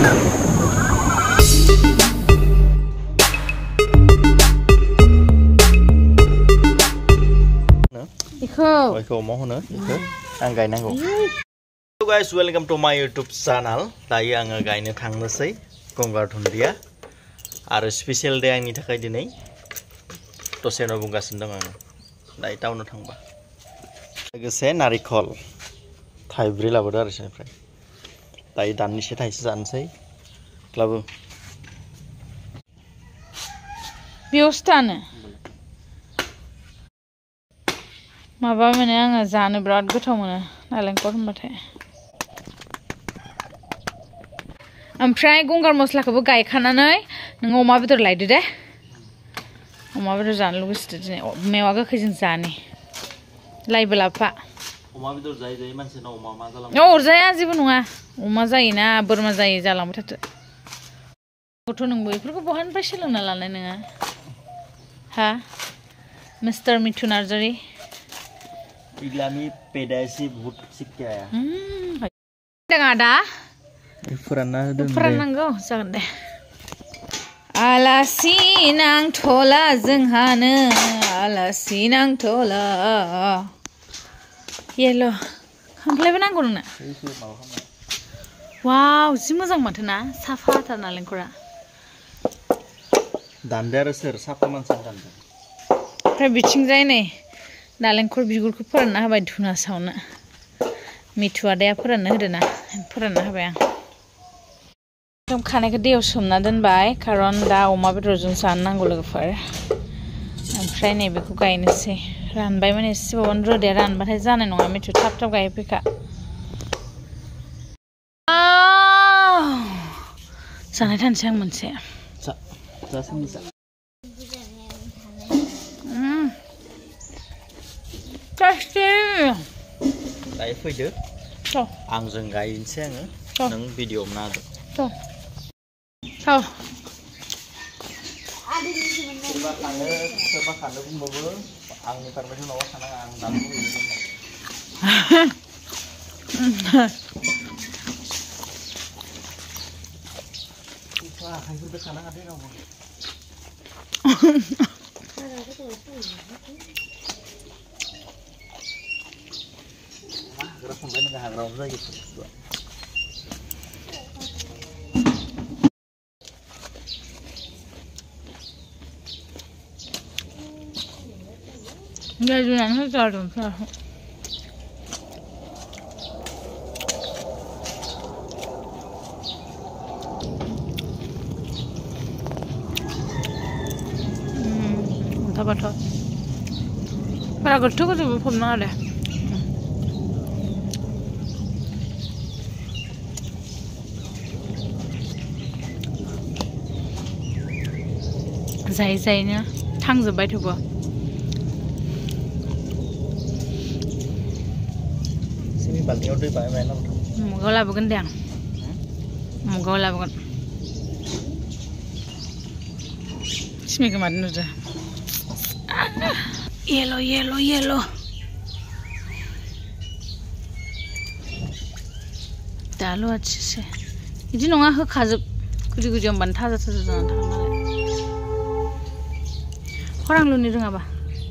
Ikhau mau hono ikhau ang gainango. Hello guys, welcome to my YouTube channel. Dayo ang gaino थांनोसै गंगार धुन्दिया आरो special day आंनि थाखाय दिनै दसेनो बुंगासिनो दं आं दायो टाउनाव थांबा लोगोसे नारिखल थाइब्रै लाबोदो आरो सेनिफ्राय दायो दाननिसे थाइसे जानोसै क्लाबो बियोस्तानो माबा माने आङो जानो बिराद गोथाव मोनो नालेंखर होनबाथाय ओमफ्राय गंगार मस्लाखौबो गायखानानै नों अमा बेदर लायदो दे अमा बेदर जानो लुगैसोदो दिनै मेवा गोखैजों जानि लाइबो लाफा अमा बेदर जायै जायै मानसिनाव अमा मा जालाङो अरजाया जेबो नङा अमा जायोना बोरमा जायो जालांबाय थाथो गथ' नोंबो बेफोरखौ बहानिफ्राय सोलोंना लानाय नोङो हा मिस्टार मिथु नार्जारि इग्लामी पेदायसी बहुत सिक्के आया ada फोराननांगौ जागोन दे आलासि नांथ'ला जोंहानो आलासि नांथ'ला येलो खामफ्लायबो नांगौ नोंनो वाव जि मोजां माथो ना साफाथार नालेंखरा दानदो आरो सोर साफा मानसियानो दानदो ओमफ्राय बिथिंजाय नै नालेंखर बिगुरखौ फोरानना होबाय धुना सावनो मिथु आदाया फोराननो होदोना फोरानना होबाय आं खानायखौ दैयाव सोमना दोनबाय खारन दा अमा बेदरजों जानो नांगौ लोगोफोर ओमफ्राय नै बेखौ गायनोसै रानबाय माने एसेबावनो रोदाया रानबाथाय जानाय नङा मिथु थाब थाब गायफैखा जानाय थानोसै आं मोनसे दायो फैदो आंजों गायनोसै आङो नों भिडिअ नायदो सोरबा खानो बुंबाबो आंनि पारमिसन नङाबा खानाङा आं दानो लुबैदों आखाइफोरखौ खानाङा दे रावबो हाग्रा संबाय नोङो हाग्रायावनो जायो गायनानै होजादों अन्थाबाथ' बारा गोथौ गोथौबो फबनाङा दे जायै जायैनो थांजोबबाय थेवबो बाल्थिङाव दै बानाय मुगाव लाबोगोन दे आं मुगाव लाबोगोन सिमि गोमादों नुदो येलो येलो येलो दाल' आथिसे बिदि नङा होखाजोब गुदि गुदियाव होनबानो थाजा थाजा जानानै थागोन नालाय खरां लुनो रोङाबा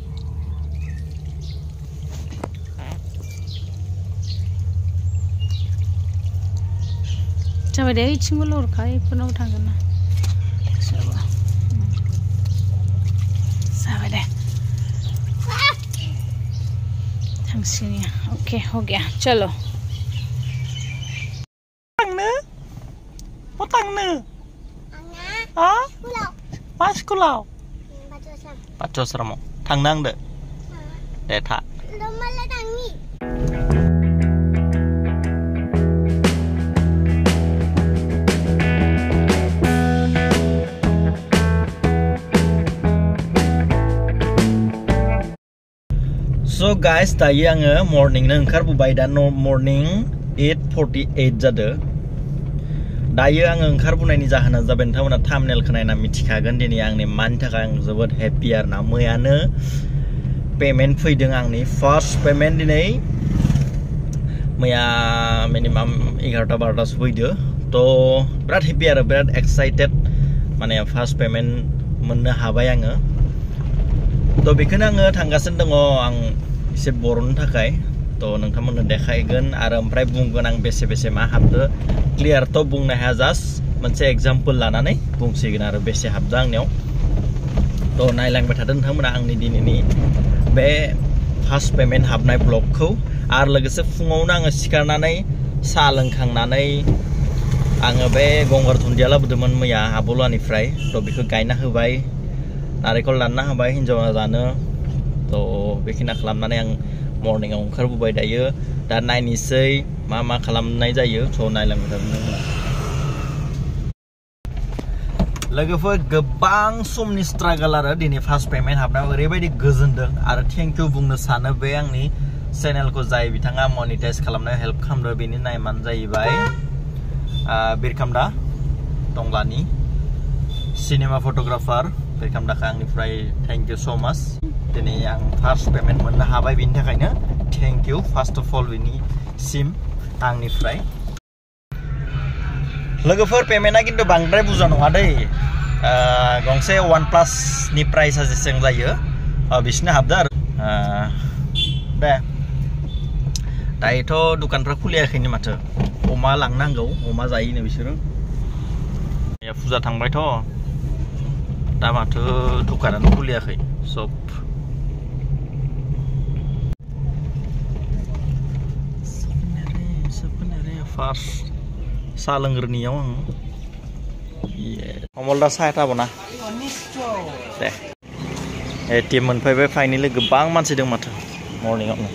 जाबाय दे इथिंबो लरखा इफोरनाव थांगोन ना जाबाय दे थांसिगोन ओके हो गया चलो थांनो हा मा स्कुलाव पाठ्यश्रमाव थांनो आंदो दे था So guys, dayo आङो मर्निंनो ओंखारबोबाय दा मर्निं 8:48 जादो दायो आङो ओंखारबोनायनि जाहोना जाबाय नोंथांमोना थाम्बनेलखौ नायना मिथिखागोन दिनै आंनि मानि थाखाय आं जोबोद हेपि आरोना मैयानो पेमेन्ट फैदों आंनि फार्स्ट पेमेन्ट दिनै मैया मिनिमाम 11टा 12टासो फैदो तो बिराद हेपि आरो बिराद एक्साइटेड माने फार्स्ट पेमेन्ट मोननो हाबाय आङो तो बेखौनो आङो थांगासिनो दङ आं एसे बर'नो थाखाय तो नोंथांमोननो देखायगोन आरो ओमफ्राय बुंगोन आं बेसे बेसे मा हाबदो क्लियार तो बुंनो हाया जास्ट मोनसे एग्जाम्पल लानानै बुंसिगोन आरो बेसे हाबदो आंनियाव तो नायलांबाय थादों नोंथांमोना आंनि दिनैनि बे फार्स्ट पेमेन्ट हाबनाय ब्लगखौ आरो लोगोसे फुङावनो आङो सिखारनानै साहा लोंखांनानै आङो बे गंगार दुन्दिया लाबोदोंमोन मैया आबौलानिफ्राय तो बेखौ गायना होबाय नारेंखल दानना होबाय हिन्जावा जानो तो बेखिना खालामनानै आं मर्निंआव ओंखारबोबाय दायो दा नायनोसै मा खालामनाय जायो स' नायलांबाय थादों लोगोफोर गोबां समनि स्ट्रागल आरो दिनै फार्स्ट पेमेन्ट हाबनायाव ओरैबायदि गोजोनदों आरो थेंक इउ बुंनो सानो बे आंनि चेनेलखौ जाय बिथाङा मनिटाइज खालामनायाव हेल्प खालामदों बेनि नामानो जाहैबाय बिरखामदा टंलानि सिनेमा फट'ग्राफार बिरखामदाखौ आंनिफ्राय थेंक इउ स' माच दिनै आं फार्स्ट पेमेन्ट मोननो हाबाय बेनि थाखायनो thank you first of all बिनिसिम आंनिफ्राय लोगोफोर पेमेन्टआ खिन्थु बांद्राय बुरजा नङा दै गंसे OnePlus नि प्राइसआ जेसेबां जायो बिसिनो हाबदो आरो दे दायोथ' दुखानफ्रा खुलियाखैनो माथो अमा लांनांगौ अमा जायोनो बिसोरो फुजा थांबायथ' दा माथो दुखानानो खुलियाखै सब फार्स्ट साहा लोंग्रोनियाव आं अमलदा साहा थाबोना दे एटिएम मोनफैबाय फाइनेलि गोबां मानसि दं माथो मर्निंआवनो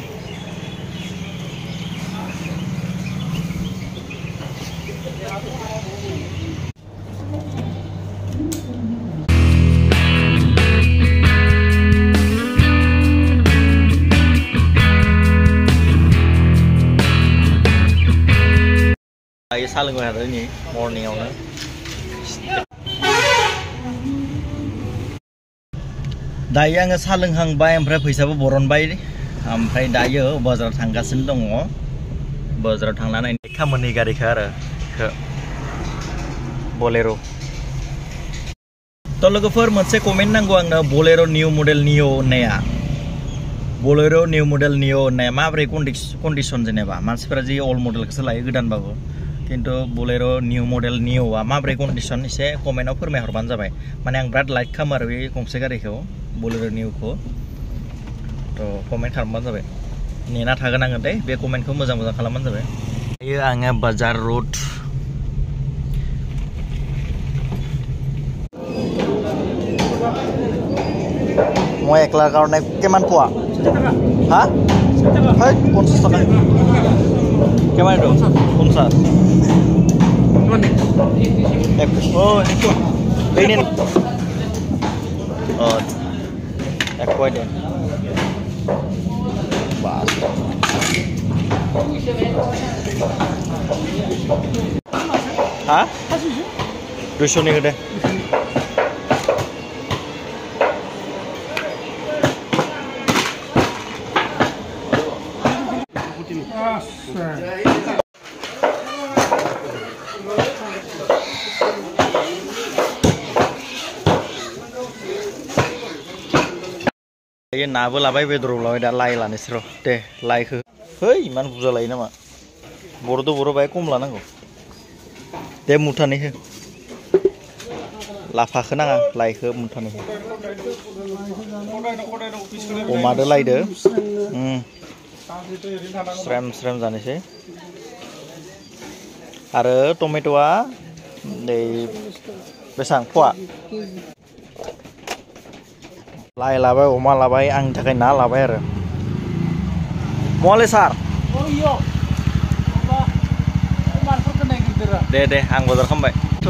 दायो साहा लोंबाय थादों नै मर्निंआवनो दायो आङो साहा लोंहांबाय ओमफ्राय फैसाबो बरनबाय ओमफ्राय दायो बाजाराव थांगासिनो दङ बाजाराव थांनानै खामानि गारिखौ आरो बलेर' थ' लोगोफोर मोनसे कमेन्ट नांगौ आंनो बलेर' निउ मडेल निअ होननाया बलेर' निउ मडेल निअ होननाया माबोरै कन्डिसन जेनेबा मानसिफोरा जि अल्ड मडेलखौसो लायो गोदानबाबो किन्तु बलेर' निउ मडेल निअआ माबोरै कन्डिसन एसे कमेन्टआव फोरमायहरबानो जाबाय माने आं बिराद लाइक खालामो आरो बे गंसे गारिखौ बलेर' निउखौ थ' कमेन्ट खालामबानो जाबाय नेना थागोन आङो दे बे कमेन्टखौ मोजां खालामबानो जाबाय दायो आङो बाजार रोड মই একলাৰ কাৰণে কিমান পোৱা হা হয় 50 টকা কিমান এইটো 50 এইনে এক কয় দে বাস হা 200 নিকে দে नाबो लाबाय बेदरबो लाबाय दा लाइ लानोसै र' दे लाइखौ है इमान बुरजा लायो नामा बर'द' बर' बाय खम लानांगौ दे मुथानै हो लाफाखौ नाङा लाइखौ मुथानै हो अमादो लायदो स्रेम स्रेम जानोसै आरो टमेट'आ नै बेसां फवा लाइ लाबाय अमा लाबाय आंनि थाखाय ना लाबाय आरो मले सार दे आं बाजार खालामबाय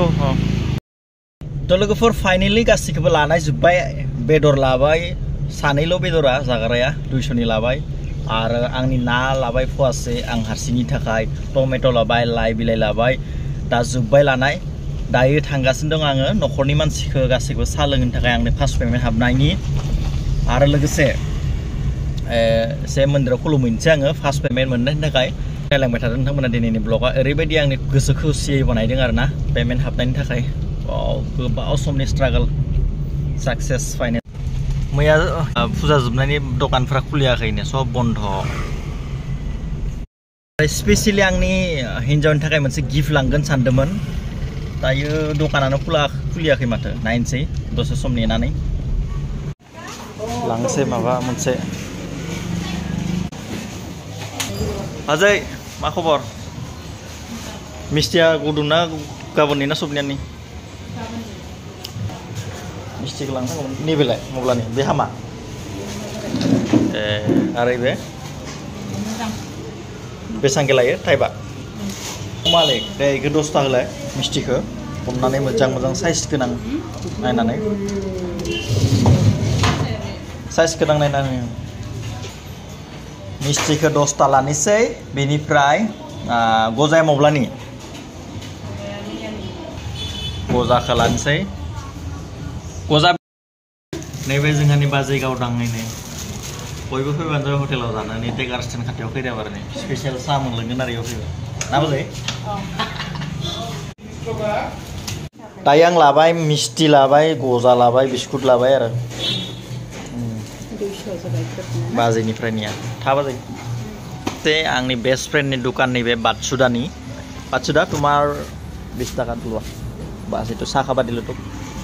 थ' लोगोफोर फाइनेलि गासैखौबो लानाय जोब्बाय बेदर लाबाय सानैल' बेदरा जाग्राया 200 नि लाबाय आरो आंनि ना लाबाय फवासे आं हारसिंनि थाखाय टमेट' लाबाय लाइ बिलाइ लाबाय दा जोब्बाय लानाय दायो थांगासिनो दं आङो न'खरनि मानसिखौ गासैखौबो साहा लोंनो थाखाय आंनो फार्स्ट पेमेन्ट हाबनायनि आरो लोगोसे एसे मन्दिराव खुलुमहैनोसै आङो फार्स्ट पेमेन्ट मोननायनि थाखाय नायलांबाय थादों नोंथांमोना दिनैनि ब्लगा ओरैबायदि आंनि गोसो खुसियै बानायदों आरोना पेमेन्ट हाबनायनि थाखाय गोबाव समनि स्ट्रागल साक्सेस फाइनेल मैया फुजा जोबनायनि दखानफोरा खुलियाखैनो सब बन्द स्पेसियली आंनि हिन्जावनि थाखाय मोनसे गिफ्ट लांगोन सानदोंमोन दायो दखानानो खुलियाखै माथो नायनोसै दसे सम नेनानै लांनोसै माबा मोनसे Azai, मा खबर? मिस्टिया गुदुंना गाबोननि ना सबनियानि? मिस्टिखौ लांनांगौमोन नैबेलाय मब्लानि बे हामा? आरो बे? बेसांके लायो थाइबा? मालिक दे इखो 10 थाखा होलाय मिस्टिखौ हमनानै मोजां साइज गोनां नायनानै साइज गोनां नायनानै मिस्टिखौ 10 ता लानोसै बेनिफ्राय गजाया मब्लानि गजाखौ लानोसै गजा नैबे जोंहानि बाजै गावदांनो बयबो फैबानो जाबाय हटेलाव जानानै टेगार स्टेन्ड खाथियाव फैदों आरो स्पेसियेल साहा मोनलोंगोन आरो इयाव फैबा ना बाजै दायो आं लाबाय मिस्टि लाबाय गजा लाबाय बिस्कुट लाबाय आरो बाजैनिफ्राय निया था बाजै ते आंनि बेस्ट फ्रेन्डनि दुकाननि बे बातसुदा तुम्हार 20 टाका तुलवा बाजै तो साखा बादिल तो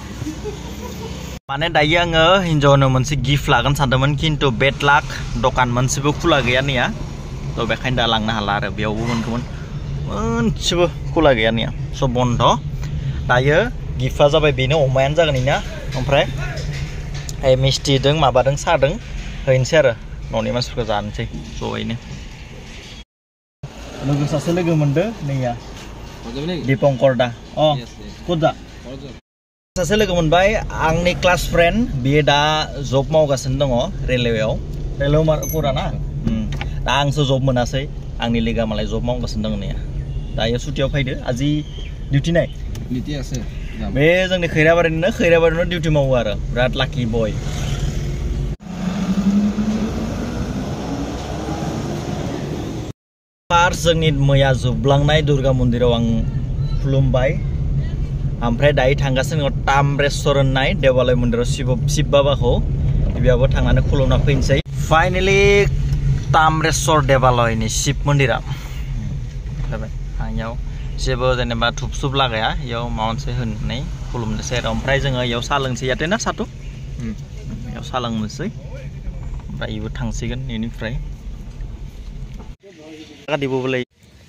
माने दायो आङो हिन्जावनो मोनसे गिफ्ट लागोन सानदोंमोन किन्तु बेड लाक दखान मोनसेबो खुला गैया निया तो बेखायनो दा लांनो हाला आरो बेयावबो मोनगौमोन मोनसेबो खुला गैया निया सब बन्द दायो गिफ्टआ जाबाय बेनो अमायानो जागोन इना ओमफ्राय मिस्टिदों माबादों सादों हैनोसै आरो न'नि मानसिफोरखौ जानोसै जयैनो लोगो सासे लोगो मोनदो नैया दीपंकर दा कुदा सासे लोगो मोनबाय आंनि क्लास फ्रेन्ड बियो दा जब मावगासिनो दङ रेलवेआव कुरा ना दा आंसो जब मोनासै आंनि लोगोआ मालाय जब मावगासिनो दङ नैया दायो सुटियाव फैदो आजि डिउटि नाय डिउटि আছে बे जोंनि खैराबारिनो डिउटि मावो आरो बिराद लाकी बय पार जोंनि मैया जोबलांनाय दुर्गा मन्दिराव आं खुलुमबाय ओमफ्राय दायो थांगासिनो ताम्रेश्वर होननाय देवालय मन्दिराव शिव बाबाखौ बेयावबो थांनानै खुलुमना फैनोसै फाइनाली ताम्रेश्वर देवालयनि शिव मन्दिरा जाबाय आंनियाव जेबो जेनेबा धुप लागाया इयाव माबा मोनसे होनानै खुलुमनोसै आरो ओमफ्राय जोङो इयाव साहा लोंसै याते ना साथु इयाव साहा लोंनोसै ओमफ्राय इबो थांसिगोन इनिफ्राय दिबोलाय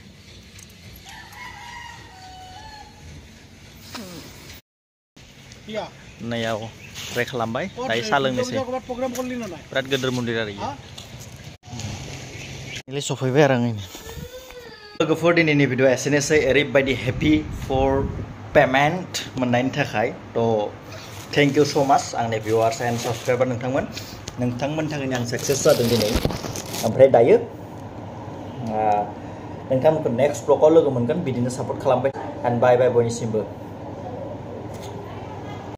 नैयाव ट्राइ खालामबाय दायो साहा लोंनोसै बिराद गिदिर मन्दिर आरो इयो सफैबाय आरो आङो लोगोफोर दिनैनि भिडिअ एसेनोसै ओरैबायदि हेपि फर पेमेन्ट मोननायनि थाखाय तो थेंक इउ सो माच आंनि भिउआर्स एन्ड साबस्क्राइबार नोंथांमोननि थाखायनो आं साक्सेस जादों दिनै ओमफ्राय दायो नोंथांमोनखौ नेक्स्ट ब्लगाव लोगो मोनगोन बिदिनो सापर्ट खालामबाय एन्ड बाय बाय बयनिसिमबो